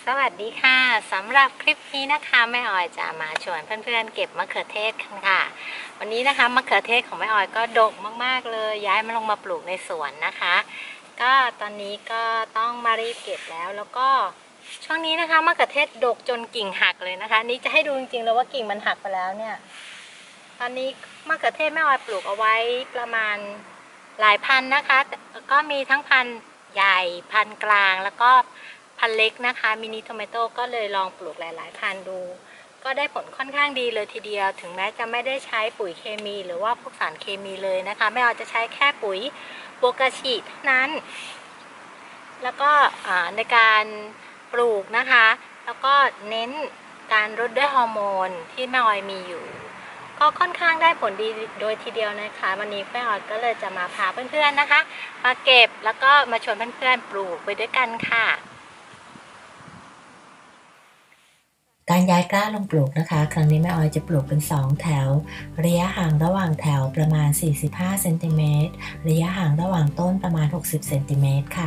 สวัสดีค่ะสำหรับคลิปนี้นะคะแม่ออยจะมาชวนเพื่อนๆเก็บมะเขือเทศกันค่ะวันนี้นะคะมะเขือเทศของแม่ออยก็ดกมากๆเลยย้ายมาลงมาปลูกในสวนนะคะก็ตอนนี้ก็ต้องมารีบเก็บแล้วก็ช่วงนี้นะคะมะเขือเทศดกจนกิ่งหักเลยนะคะนี้จะให้ดูจริงๆเลยว่ากิ่งมันหักไปแล้วเนี่ยตอนนี้มะเขือเทศแม่ออยปลูกเอาไว้ประมาณหลายพันนะคะก็มีทั้งพันใหญ่พันกลางแล้วก็พันเล็กนะคะมินิโทเมโต้ก็เลยลองปลูกหลายๆพันดูก็ได้ผลค่อนข้างดีเลยทีเดียวถึงแม้จะไม่ได้ใช้ปุ๋ยเคมีหรือว่าพวกสารเคมีเลยนะคะแม่ออยจะใช้แค่ปุ๋ยโบกาชิเท่านั้นแล้วก็ในการปลูกนะคะแล้วก็เน้นการรดด้วยฮอร์โมนที่แม่ออยมีอยู่ก็ค่อนข้างได้ผลดีโดยทีเดียวนะคะวันนี้แม่ออยก็เลยจะมาพาเพื่อนๆนะคะมาเก็บแล้วก็มาชวนเพื่อนๆปลูกไปด้วยกันค่ะการย้ายกล้าลงปลูกนะคะครั้งนี้แม่ออยจะปลูกเป็น2แถวระยะห่างระหว่างแถวประมาณ45เซนติเมตรระยะห่างระหว่างต้นประมาณ60เซนติเมตรค่ะ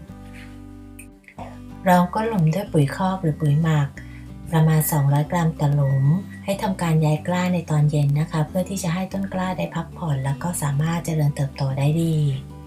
รองก้นหลุมด้วยปุ๋ยคอกหรือปุ๋ยหมักประมาณ200กรัมต่อหลุมให้ทำการย้ายกล้าในตอนเย็นนะคะเพื่อที่จะให้ต้นกล้าได้พักผ่อนแล้วก็สามารถเจริญเติบโตได้ดี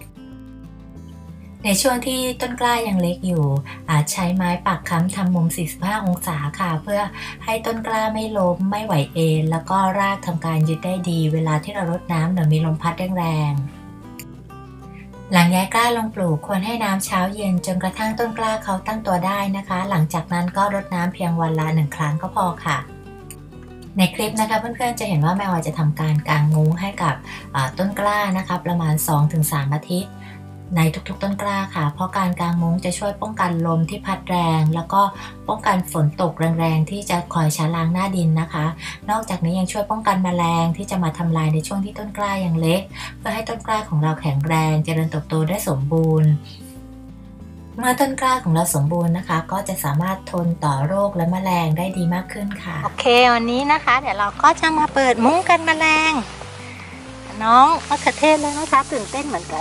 ในช่วงที่ต้นกล้ายังเล็กอยู่อาจใช้ไม้ปักค้ำทำมุม45องศาค่ะเพื่อให้ต้นกล้าไม่ล้มไม่ไหวเอ็นแล้วก็รากทำการยึดได้ดีเวลาที่เรารดน้ำหรือมีลมพัดแรงๆหลังย้ายกล้าลงปลูกควรให้น้ำเช้าเย็นจนกระทั่งต้นกล้าเขาตั้งตัวได้นะคะหลังจากนั้นก็รดน้ำเพียงวันละ1ครั้งก็พอค่ะในคลิปนะคะเพื่อนๆจะเห็นว่าแม่ออยจะทำการกางมุ้งให้กับต้นกล้านะคะประมาณ 2-3 อาทิตย์ในทุกๆต้นกล้าค่ะเพราะการกางมุ้งจะช่วยป้องกันลมที่พัดแรงแล้วก็ป้องกันฝนตกแรงๆที่จะคอยชะล้างหน้าดินนะคะนอกจากนี้ยังช่วยป้องกันแมลงที่จะมาทำลายในช่วงที่ต้นกล้ายังเล็กเพื่อให้ต้นกล้าของเราแข็งแรงเจริญเติบโตได้สมบูรณ์เมื่อต้นกล้าของเราสมบูรณ์นะคะก็จะสามารถทนต่อโรคและแมลงได้ดีมากขึ้นค่ะโอเควันนี้นะคะเดี๋ยวเราก็จะมาเปิดมุ้งกันแมลงน้องมะเขือเทศเลยนะคะตื่นเต้นเหมือนกัน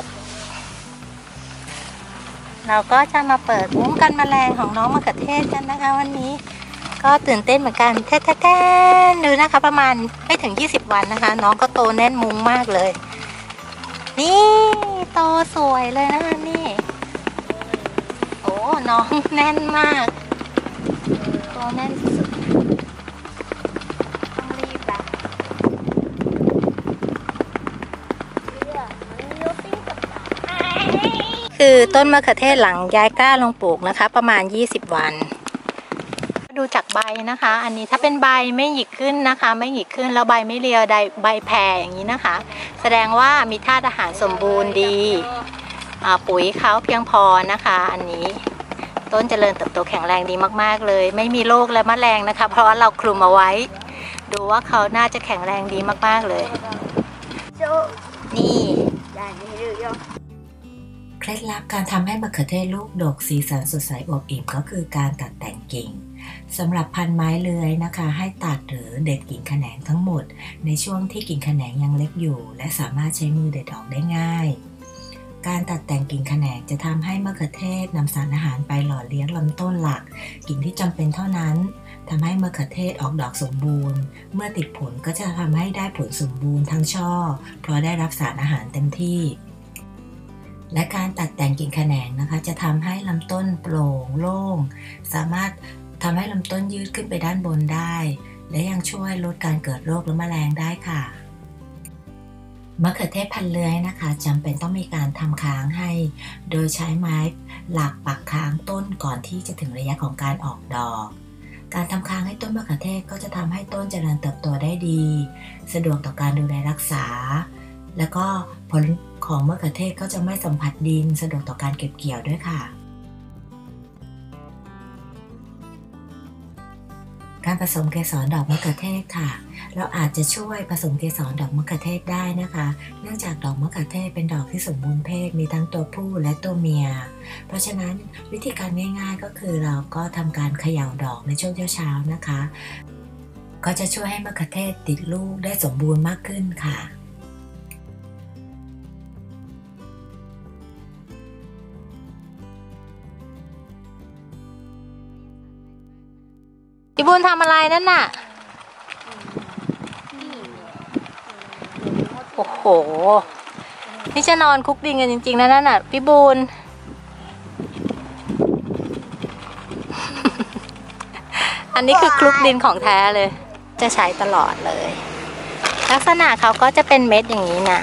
เราก็จะมาเปิดมุ้งกันแมลงของน้องมะเขือเทศกันนะคะวันนี้ก็ตื่นเต้นเหมือนกันแท้ๆดูนะคะประมาณไม่ถึง20วันนะคะน้องก็โตแน่นมุ้งมากเลยนี่โตสวยเลยนะคะนี่โอ้น้องแน่นมากโตแน่นสุดต้องรีบละคือต้นมะเขือเทศหลังย้ายกล้าลงปลูกนะคะประมาณ20วันดูจากใบนะคะอันนี้ถ้าเป็นใบไม่หยิกขึ้นนะคะไม่หยิกขึ้นแล้วใบไม่เรียวใบแผ่อย่างนี้นะคะแสดงว่ามีธาตุอาหารสมบูรณ์ดีปุ๋ยเขาเพียงพอนะคะอันนี้ต้นเจริญเติบโตแข็งแรงดีมากๆเลยไม่มีโรคและแมลงนะคะเพราะว่าเราคลุมเอาไว้ดูว่าเขาน่าจะแข็งแรงดีมากๆเลยนี่เคล็ดลับการทำให้มะเขือเทศลูกดกสีสันสดใสอวบอิ่มก็คือการตัดแต่งกิ่งสำหรับพันธุ์ไม้เลื้อยนะคะให้ตัดหรือเด็ดกิ่งแขนงทั้งหมดในช่วงที่กิ่งแขนงยังเล็กอยู่และสามารถใช้มือเด็ดออกได้ง่ายการตัดแต่งกิ่งแขนงจะทำให้มะเขือเทศนำสารอาหารไปหล่อเลี้ยงลำต้นหลักกิ่งที่จำเป็นเท่านั้นทำให้มะเขือเทศออกดอกสมบูรณ์เมื่อติดผลก็จะทำให้ได้ผลสมบูรณ์ทั้งช่อเพราะได้รับสารอาหารเต็มที่และการตัดแต่งกิ่งแขนงนะคะจะทำให้ลำต้นโปร่งโล่งสามารถทำให้ลำต้นยืดขึ้นไปด้านบนได้และยังช่วยลดการเกิดโรคและแมลงได้ค่ะมะเขือเทศพันธุ์เลื้อยนะคะจำเป็นต้องมีการทำค้างให้โดยใช้ไม้หลักปักค้างต้นก่อนที่จะถึงระยะของการออกดอกการทำค้างให้ต้นมะเขือเทศก็จะทำให้ต้นเจริญเติบโตได้ดีสะดวกต่อการดูแลรักษาแล้วก็ผลของมะเขือเทศก็จะไม่สัมผัสดินสะดวกต่อการเก็บเกี่ยวด้วยค่ะการผสมเกสรดอกมะเขือเทศค่ะเราอาจจะช่วยผสมเกสรดอกมะเขือเทศได้นะคะเนื่องจากดอกมะเขือเทศเป็นดอกที่สมบูรณ์เพศมีทั้งตัวผู้และตัวเมียเพราะฉะนั้นวิธีการง่ายๆก็คือเราก็ทำการเขย่าดอกในช่วงเช้าๆนะคะก็จะช่วยให้มะเขือเทศติดลูกได้สมบูรณ์มากขึ้นค่ะพี่บุญทำอะไรนั่นน่ะโอ้โหนี่จะนอนคุกดินกันจริงๆนะนั่นน่ะพี่บุญ อันนี้คือคลุกดินของแท้เลยจะใช้ตลอดเลยลักษณะเขาก็จะเป็นเม็ดอย่างนี้นะ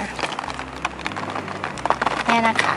เนี่ยนะคะ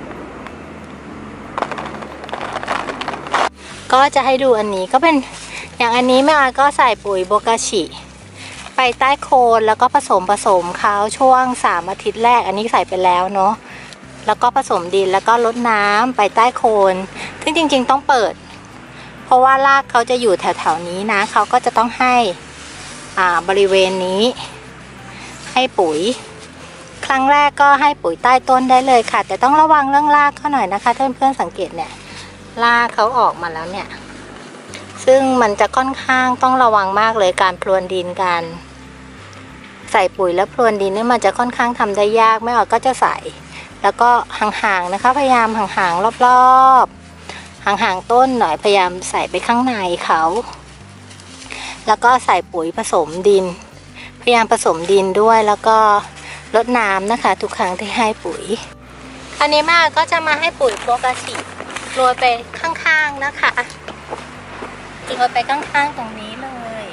ก็จะให้ดูอันนี้ก็เป็นอย่างอันนี้แม่ออยก็ใส่ปุ๋ยโบกาชิไปใต้โคนแล้วก็ผสมเขาช่วง3 อาทิตย์แรกอันนี้ใส่ไปแล้วเนาะแล้วก็ผสมดินแล้วก็รดน้ำไปใต้โคนซึ่งจริงๆต้องเปิดเพราะว่ารากเขาจะอยู่แถวๆนี้นะเขาก็จะต้องให้บริเวณนี้ให้ปุ๋ยครั้งแรกก็ให้ปุ๋ยใต้ต้นได้เลยค่ะแต่ต้องระวังเรื่องรากเขาหน่อยนะคะเพื่อนๆสังเกตเนี่ยรากเขาออกมาแล้วเนี่ยซึ่งมันจะค่อนข้างต้องระวังมากเลยการพรวนดินการใส่ปุ๋ยและพรวนดินนี่มันจะค่อนข้างทำได้ยากไม่ออกก็จะใส่แล้วก็ห่างๆนะคะพยายามห่างๆรอบๆห่างๆต้นหน่อยพยายามใส่ไปข้างในเขาแล้วก็ใส่ปุ๋ยผสมดินพยายามผสมดินด้วยแล้วก็รดน้ำนะคะทุกครั้งที่ให้ปุ๋ยอันนี้มาก็จะมาให้ปุ๋ยโบกาชิโรยไปข้างๆนะคะโรยไปข้างๆตรงนี้เลย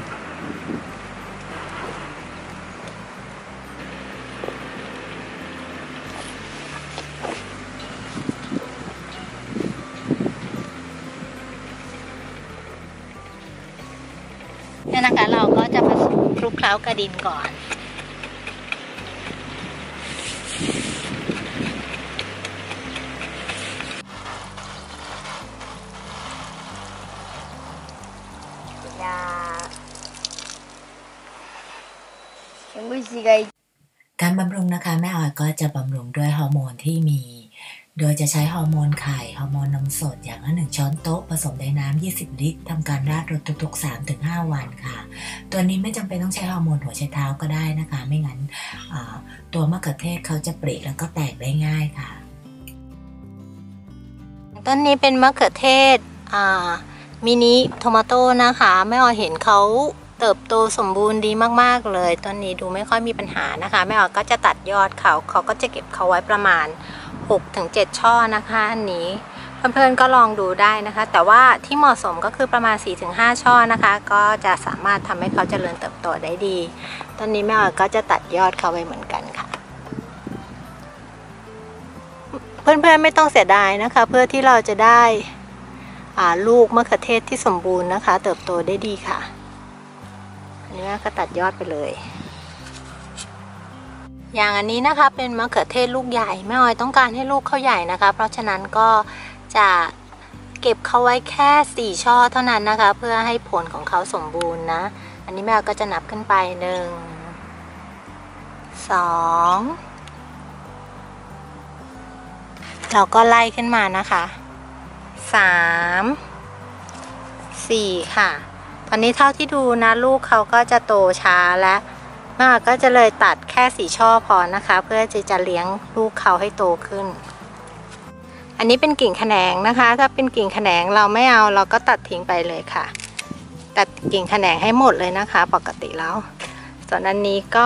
เนี่ยนะคะเราก็จะผสมคลุกเคล้ากับดินก่อนการบำรุงนะคะแม่ออยก็จะบำรุงด้วยฮอร์โมนที่มีโดยจะใช้ฮอร์โมนไข่ฮอร์โมนนมสดอย่างละ1 ช้อนโต๊ะผสมในน้ำ20 ลิตรทำการราดรดทุกๆ 3-5 วันค่ะตัวนี้ไม่จำเป็นต้องใช้ฮอร์โมนหัวไชเท้าก็ได้นะคะไม่งั้นตัวมะเขือเทศเขาจะปริแล้วก็แตกได้ง่ายค่ะต้นนี้เป็นมะเขือเทศมินิโทมาโต้นะคะแม่ออยเห็นเขาเติบโตสมบูรณ์ดีมากๆเลยต้นนี้ดูไม่ค่อยมีปัญหานะคะแม่ออยก็จะตัดยอดเขาก็จะเก็บเขาไว้ประมาณ6-7 ช่อนะคะอันนี้เพื่อนๆก็ลองดูได้นะคะแต่ว่าที่เหมาะสมก็คือประมาณ 4-5 ช่อนะคะก็จะสามารถทำให้เขาเจริญเติบโตได้ดีต้นนี้แม่ออยก็จะตัดยอดเขาไว้เหมือนกันค่ะเพื่อนๆไม่ต้องเสียดายนะคะเพื่อที่เราจะได้ลูกมะเขือเทศที่สมบูรณ์นะคะเติบโตได้ดีค่ะอันนี้ก็ตัดยอดไปเลยอย่างอันนี้นะคะเป็นมะเขือเทศลูกใหญ่แม่ออยต้องการให้ลูกเขาใหญ่นะคะเพราะฉะนั้นก็จะเก็บเขาไว้แค่4 ช่อเท่านั้นนะคะเพื่อให้ผลของเขาสมบูรณ์นะอันนี้แม่ออยก็จะนับขึ้นไป1 2เราก็ไล่ขึ้นมานะคะ3 4ค่ะตอนนี้เท่าที่ดูนะลูกเขาก็จะโตช้าแล้วแม่ก็จะเลยตัดแค่4 ช่อพอนะคะเพื่อจะเลี้ยงลูกเขาให้โตขึ้นอันนี้เป็นกิ่งแขนงนะคะถ้าเป็นกิ่งแขนงเราไม่เอาเราก็ตัดทิ้งไปเลยค่ะตัดกิ่งแขนงให้หมดเลยนะคะปกติแล้วส่วนอันนี้ก็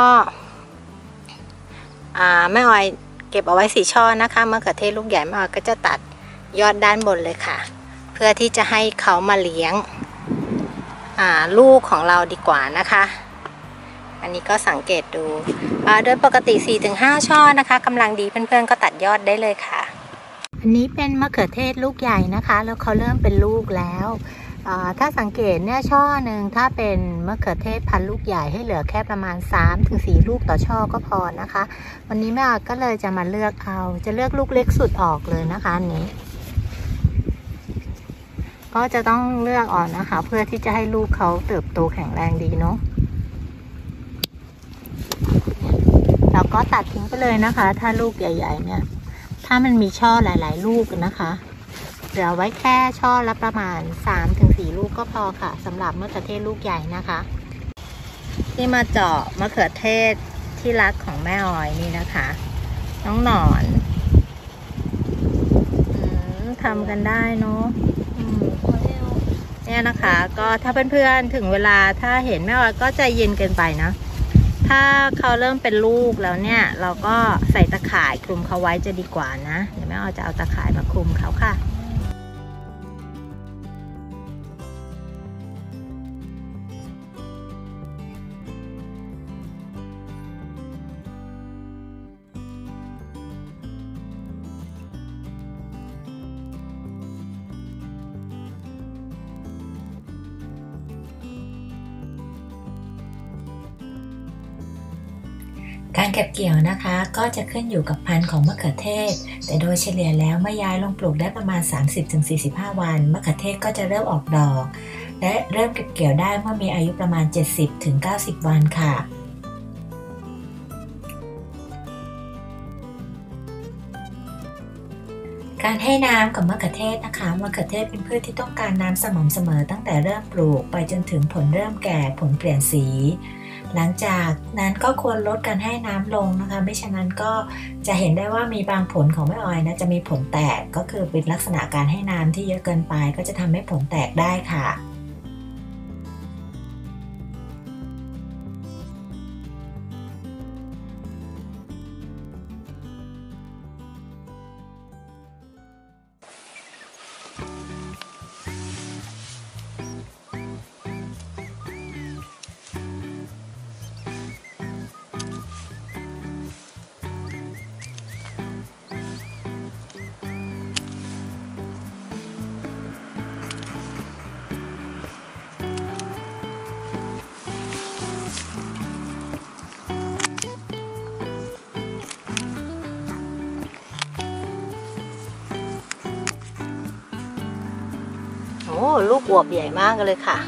แม่ออยเก็บเอาไว้4 ช่อนะคะมะเขือเทศลูกใหญ่แม่ออยก็จะตัดยอดด้านบนเลยค่ะเพื่อที่จะให้เขามาเลี้ยงลูกของเราดีกว่านะคะอันนี้ก็สังเกตดูโดยปกติ 4-5 ช่อนะคะกำลังดีเพื่อนๆก็ตัดยอดได้เลยค่ะอันนี้เป็นมะเขือเทศลูกใหญ่นะคะแล้วเขาเริ่มเป็นลูกแล้วถ้าสังเกตเนี่ยช่อหนึ่งถ้าเป็นมะเขือเทศพันธุ์ลูกใหญ่ให้เหลือแค่ประมาณ 3-4 ลูกต่อช่อก็พอนะคะวันนี้แม่ออยก็เลยจะมาเลือกจะเลือกลูกเล็กสุดออกเลยนะคะอันนี้ก็จะต้องเลือกออกนะคะเพื่อที่จะให้ลูกเขาเติบโตแข็งแรงดีเนาะเราก็ตัดทิ้งไปเลยนะคะถ้าลูกใหญ่ๆเนี่ยถ้ามันมีช่อหลายๆลูกนะคะเหลือไว้แค่ช่อละประมาณ 3-4 ลูกก็พอค่ะสำหรับมะเขือเทศลูกใหญ่นะคะที่มาเจาะมะเขือเทศที่รักของแม่ออยนี่นะคะน้องหนอนทำกันได้เนาะเนี่ยนะคะก็ถ้าเพื่อนๆถึงเวลาถ้าเห็นแม่ออยก็ใจเย็นเกินไปนะถ้าเขาเริ่มเป็นลูกแล้วเนี่ยเราก็ใส่ตะข่ายคลุมเขาไว้จะดีกว่านะเดี๋ยวแม่ออยจะเอาตะข่ายมาคลุมเขาค่ะการเก็บเกี่ยวนะคะก็จะขึ้นอยู่กับพันธุ์ของมะเขือเทศแต่โดยเฉลี่ยแล้วเมื่อย้ายลงปลูกได้ประมาณ 30-45 วันมะเขือเทศก็จะเริ่มออกดอกและเริ่มเก็บเกี่ยวได้เมื่อมีอายุประมาณ 70-90 วันค่ะการให้น้ำกับมะเขือเทศนะคะมะเขือเทศเป็นพืชที่ต้องการน้ำสม่ำเสมอตั้งแต่เริ่มปลูกไปจนถึงผลเริ่มแก่ผลเปลี่ยนสีหลังจากนั้นก็ควรลดการให้น้ำลงนะคะไม่ฉะนั้นก็จะเห็นได้ว่ามีบางผลของแม่ออยนะจะมีผลแตกก็คือเป็นลักษณะการให้น้ำที่เยอะเกินไปก็จะทำให้ผลแตกได้ค่ะโอ้ลูกอวบใหญ่มากเลยค่ะ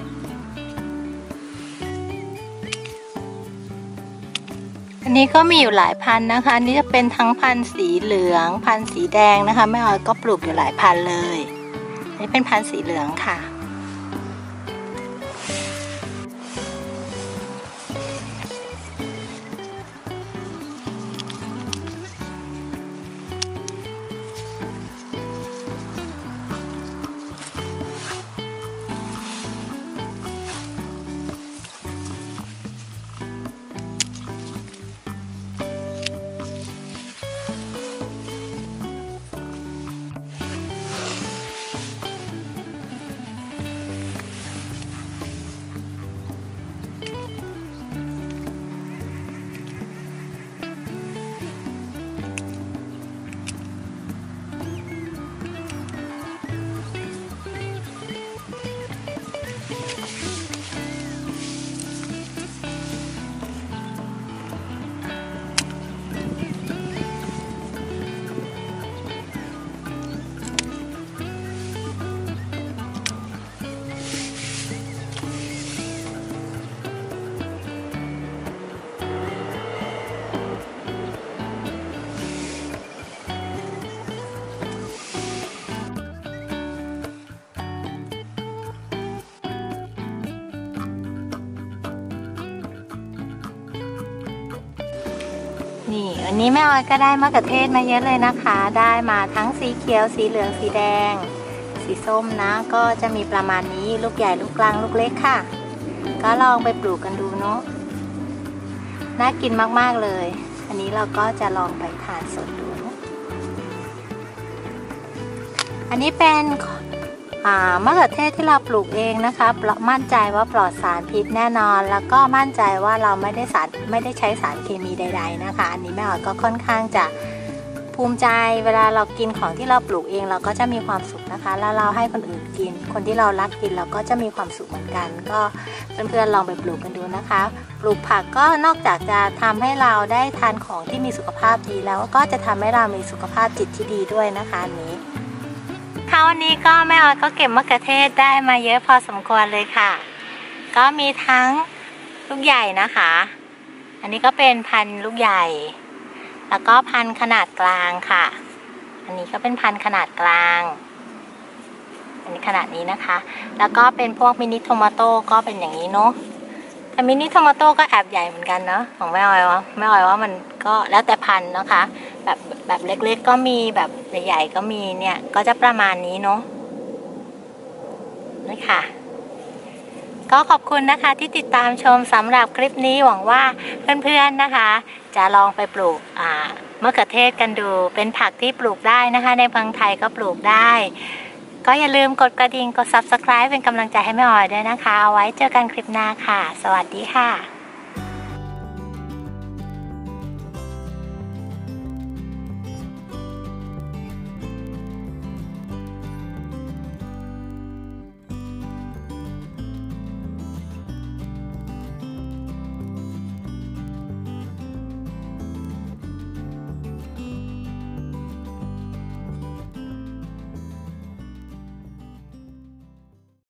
อันนี้ก็มีอยู่หลายพันธุ์นะคะอันนี้จะเป็นทั้งพันธุ์สีเหลืองพันธุ์สีแดงนะคะแม่ออยก็ปลูกอยู่หลายพันธุ์เลยอันนี้เป็นพันธุ์สีเหลืองค่ะนี่วันนี้แม่ออยก็ได้มะเขือเทศมาเยอะเลยนะคะได้มาทั้งสีเขียวสีเหลืองสีแดงสีส้มนะก็จะมีประมาณนี้ลูกใหญ่ลูกกลางลูกเล็กค่ะก็ลองไปปลูกกันดูเนาะน่ากินมากๆเลยอันนี้เราก็จะลองไปทานสดดูอันนี้เป็นมะเขือเทศที่เราปลูกเองนะคะมั่นใจว่าปลอดสารพิษแน่นอนแล้วก็มั่นใจว่าเราไม่ได้ใช้สารเคมีใดๆนะคะอันนี้แม่ออยก็ค่อนข้างจะภูมิใจเวลาเรากินของที่เราปลูกเองเราก็จะมีความสุขนะคะแล้วเราให้คนอื่นกินคนที่เรารักกินเราก็จะมีความสุขเหมือนกันก็เพื่อนๆลองไปปลูกกันดูนะคะปลูกผักก็นอกจากจะทำให้เราได้ทานของที่มีสุขภาพดีแล้วก็จะทำให้เรามีสุขภาพจิตที่ดีด้วยนะคะอันนี้ค่ะวันนี้ก็แม่ออยก็เก็บมะเขือเทศได้มาเยอะพอสมควรเลยค่ะก็มีทั้งลูกใหญ่นะคะอันนี้ก็เป็นพันธุ์ลูกใหญ่แล้วก็พันธุ์ขนาดกลางค่ะอันนี้ก็เป็นพันธุ์ขนาดกลางอันนี้ขนาดนี้นะคะแล้วก็เป็นพวกมินิโทมาโต้ก็เป็นอย่างนี้เนาะแต่มินิโทมาโต้ก็แอบใหญ่เหมือนกันเนาะของแม่ออยว่ามันก็แล้วแต่พันธุ์นะคะแบบเล็กๆก็มีแบบใหญ่ๆก็มีเนี่ยก็จะประมาณนี้เนาะนี่ค่ะก็ขอบคุณนะคะที่ติดตามชมสำหรับคลิปนี้หวังว่าเพื่อนๆนะคะจะลองไปปลูกมะเขือเทศกันดูเป็นผักที่ปลูกได้นะคะในเมืองไทยก็ปลูกได้ก็อย่าลืมกดกระดิ่งกด Subscribe เป็นกำลังใจให้แม่ออยด้วยนะคะเอาไว้เจอกันคลิปหน้าค่ะสวัสดีค่ะ